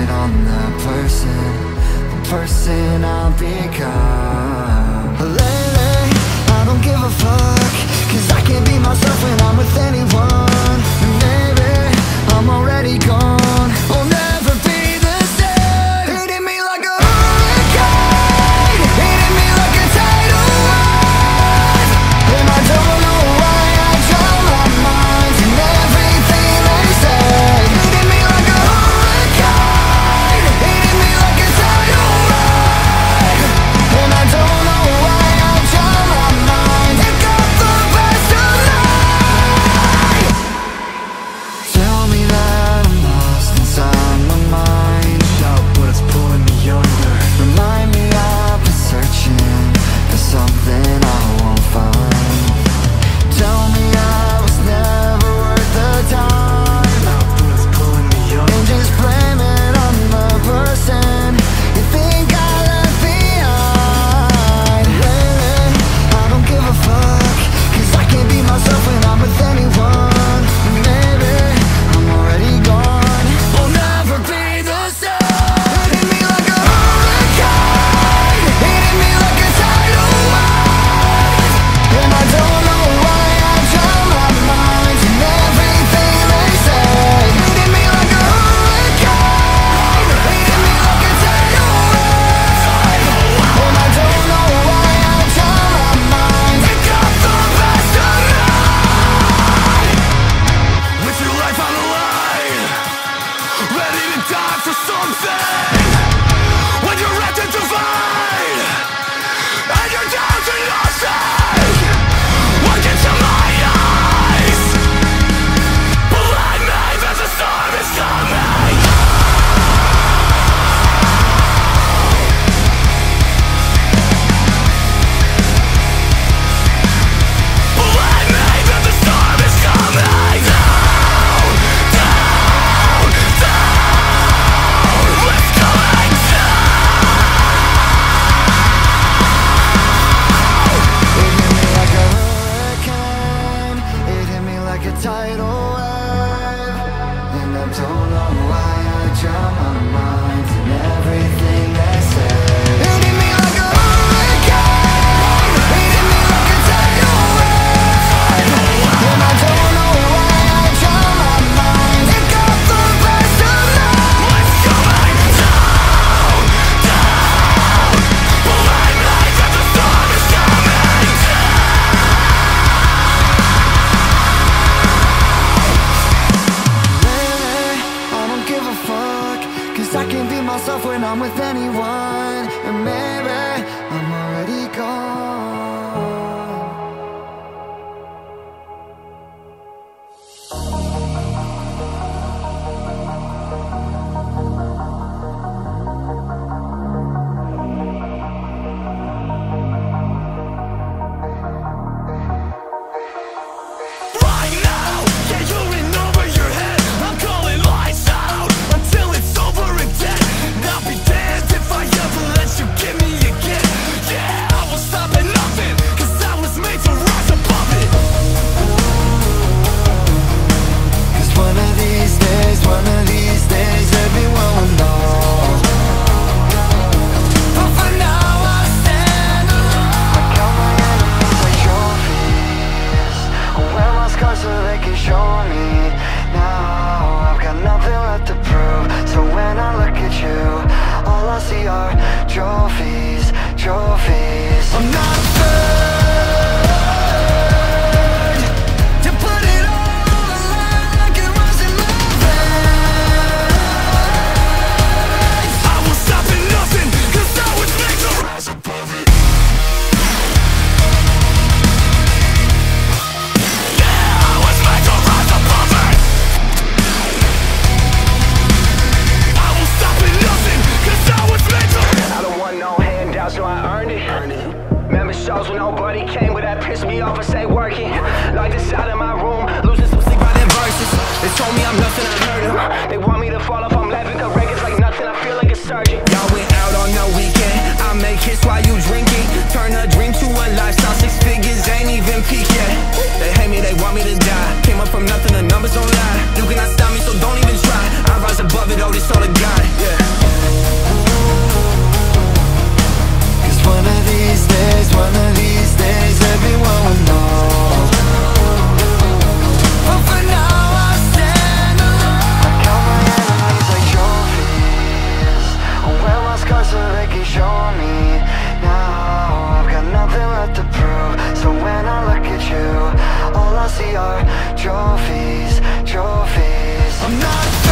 it on the person I'll become. Lately, I don't give a fuck, 'cause I can't be myself when I'm with anyone. And maybe I'm already gone, I'll never be the same. Hitting me like a hurricane, hitting me like a tidal wave. And I don't know why I drown my mind in everything they say. Hitting me like a hurricane, hitting me like a tidal wave. And I don't know why I drown my mind. It got the best of me. Tell me that I'm lost inside my mind. Shout what it's pulling me under. Remind me I've been searching for something I won't find. Tell me I was never worth the time. Shout what it's pulling me under. And just blame it on the person you think I left behind. Lately, I don't give a fuck, 'cause I can't be myself when I'm with anyone. Maybe I'm already gone, I'll never be the same. Hitting me like a hurricane, hitting me like a tidal wave. And I don't know why I drown my mind in everything they say. Hitting me like a hurricane, hitting me like a tidal wave. And I don't know why I drown my mind. It got the best of me. With your life on the line, ready to die for something. When you're at the divide, and you're down to nothing. Look into my eyes, believe me that the storm is coming. Believe me that the storm is coming. Down, down, down. It's coming down. It hit me like a hurricane, it hit me like a tidal wave. And I don't know why I drown my mind in everything they say. It hit me like a hurricane, it hit me like a tidal wave. And I don't know why I drown my mind. It got the best of me. It's coming down, down. Believe me that the storm is coming down. Lately, I don't give a fuck, 'cause I can't be myself when I'm with anyone. And maybe I'm already gone. Right now, yeah, you're in over your head. I'm calling lights out until it's over and dead. And I'll be damned if I ever let you get me again. Yeah, I will stop at nothing, 'cause I was made to rise above it. 'Cause one of these days, everyone will know. But for now, I stand alone. I count my enemies like trophies. I wear my scars so they can show me. Now I've got nothing left to prove. So when I look at you, all I see are trophies, trophies. I'm not afraid to put it all on the line like it was in my veins. I will stop at nothing, 'cause I was made to rise above it. Yeah, I was made to rise above it. I will stop at nothing, 'cause I was made to. I don't want no handouts, so I earned it. Remember shows when nobody came, but that pissed me off and say working. Like the side of my room, losing some sleep by them verses. They told me I'm nothing, I heard them. They want me to fall off, I'm laughing, cause records like nothing, I feel like a surgeon. Y'all went out on the weekend, I make hits while you drinking. Turn a dream to a lifestyle, 6 figures ain't even peak yet. They hate me, they want me to die. Came up from nothing, the numbers don't lie. You cannot stop me, so don't even try. I rise above it, oh, this all a God, yeah. Cause one of these days, everyone will know. But for now I stand alone. I count my enemies like trophies. I wear my scars so they can show me. Now I've got nothing left to prove. So when I look at you, all I see are trophies, trophies. I'm not